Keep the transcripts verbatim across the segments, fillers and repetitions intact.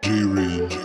J-Range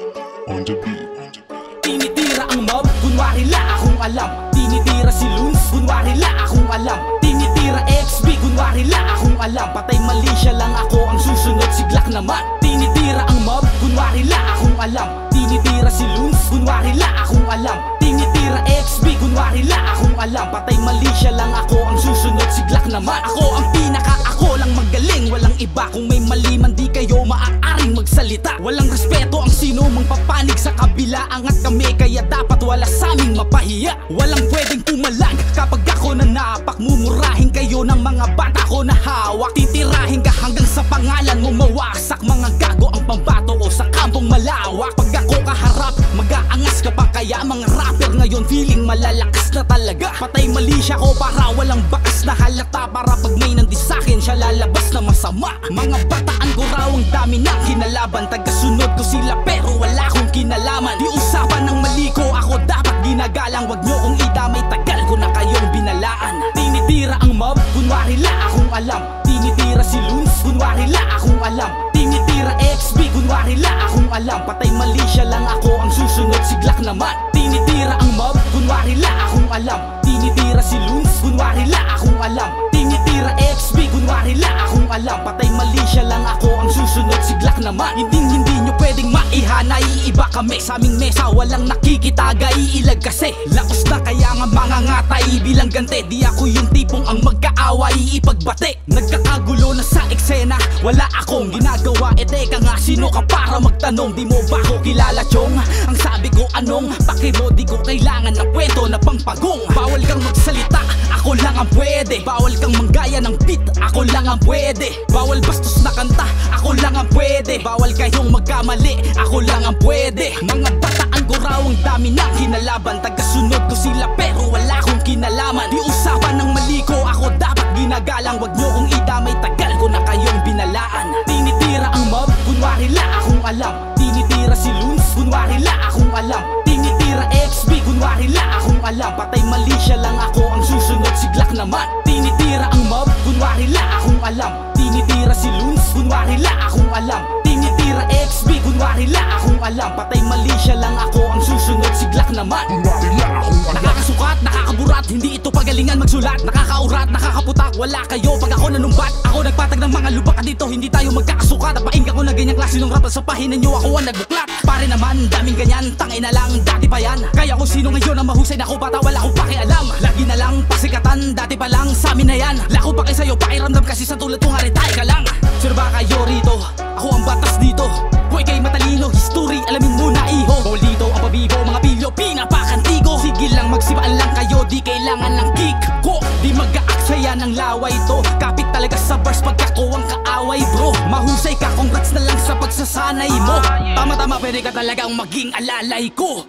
on the beat. Tinitira ang mob, kunwari la akong alam. Tinitira si Luns, kunwari la akong alam. Tinitira X B, kunwari la akong alam. Patay mali siya lang ako, ang susunod si Glock naman. Tinitira ang mob, kunwari la akong alam. Tinitira si Luns, kunwari la akong alam. Tinitira X B, kunwari la akong alam. Patay mali siya lang ako, ang susunod si Glock naman. Ako ang pinaka, ako lang magaling, walang iba. Kung may mali man di kayo maaaring magsalita. Walang respeto ang sino mang papanig sa kabila. Angat kami kaya dapat wala sa aming mapahiya. Walang pwedeng pumalag kapag ako na napak. Mumurahin kayo ng mga bata ko na hawak. Titirahin ka hanggang sa pangalan mo mawasak. Mga gago ang pambato ko sa kampong malawak. Pag ako kaharap, mag-aangas ka pa. Kaya mga rapper ngayon feeling malalakas na talaga. Patay mali siya ko para walang bakas na halata. Para pag may nandi sa'kin siya lalabas na masama. Mga bataan ko raw ang dami na kinalaban. Tagasunod ko sila pero wala akong kinalaman. Di usapan ng mali ko, ako dapat ginagalang. Wag nyo kong idamay, tagal ko na kayong binalaan. Tinitira ang mob, kunwari la akong alam. Tinitira si Luns, kunwari la akong alam. Tinitira X B, kunwari la akong alam. Patay mali siya lang ako, ang susunod si Glock naman. Tinitira ang mob, kunwari la akong alam. Tinitira si Luns, kunwari la akong alam. Tinitira X B, kunwari la akong alam. Patay mali siya lang ako, ang susunod si Glock naman. Hindi hindi nyo pwedeng maihana, iiba kami. Sa aming mesa walang nakikitaga, iilag kasi laos na kaya nga mga ngatay. Bilang gante, di ako yung tipong ang magkaaway ipagbate. Nagkakagulo na sa eksena, wala akong ginagawa. E teka nga, sino ka para magtanong? Di mo ba ako kilala, chong? Ang sabi ko anong, pakimo di ko kailangan ng kwento na pangpagong. Bawal kang magsalita, ako lang ang pwede. Bawal kang manggaya ng beat, ako lang ang pwede. Bawal bastos na kanta, ako lang ang pwede. Bawal kayong magkamali, ako lang ang pwede. Mga bataan ko raw ang dami na kinalaban. Tagasunod ko sila pero wala akong kinalaman. Di usapan ng mali ko, ako dapat ginagalang. Wag nyo kong idamay, tagal ko na kayong binalaan. Tinitira ang mob, kunwari la akong alam. Tinitira si Luns, kunwari la akong alam. Tinitira X B, kunwari la akong alam. Patay mali siya lang ako, ang susunod si Glock naman. Tinitira ang mob, kunwari la akong alam. Tinitira si Luns, kunwari la akong alam. Tinitira X B, kunwari la akong alam. Patay mali siya lang ako, ang susunod si Glock naman. Kunwari la akong alam. Nakakasukat, nakakaburat, hindi ito pagalingan magsulat. Nakakaurat, nakakaputak, wala kayo pag ako nanumbat. Ako nagpatag ng mga lubak dito, hindi tayo magkakasukat. Napainggan ko na ganyang klase ng rap sa pahinan nyo, ako ang nagbuklat. Pare naman, daming ganyan, tangay na lang, dati pa yan. Kaya kung sino ngayon ang mahusay na ko bata, wala akong pakialam. Lagi na lang, pasikatan, dati pa lang, sa amin na yan. Lako pa kayo sa'yo, pakiramdam kasi sa tulad kong haritay ka lang. Sino ba kayo rito? Ako ang batas dito. Kung ikay matalino, history, alamin mo na iho. Bawal dito ang pabibo, mga pilyo, pinapakantigo. Sige lang, magsibaan lang kayo, di kailangan ng kick ko. Di mag-aaksaya ng laway to. Kapit talaga sa bars pag ako ang kaaway bro. Mahusay ka, congrats na lang sa pagsasanay mo. Tama-tama, pwede ka talagang maging alalay ko.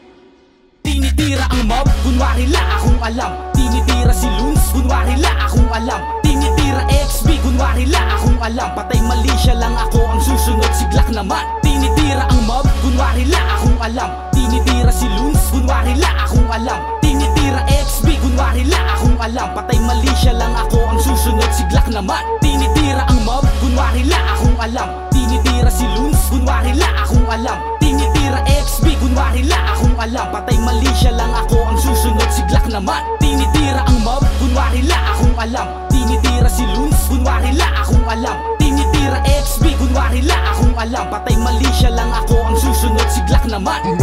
Tinitira ang mob, kunwari la akong alam. Tinitira si Luns, kunwari la akong alam. Tinitira X B, kunwari la akong alam. Patay mali siya lang ako, ang susunod si Glock naman. Tinitira ang mob, kunwari la akong alam. Tinitira si Luns, kunwari la akong alam. Tinitira X B, kunwari la akong alam. Patay mali siya lang ako, ang susunod si Glock naman. Tinitira ang mob, kunwari la akong alam. Tinitira si Luns, kunwari la akong alam. Tinitira X B, kunwari la akong alam. Patay mali siya lang ako, ang susunod si Glock naman. Tinitira ang mob, kunwari la akong alam. Tinitira si Luns, kunwari la akong alam. Tinitira X B, kunwari la akong alam. Patay mali siya lang ako, ang susunod si Glock naman.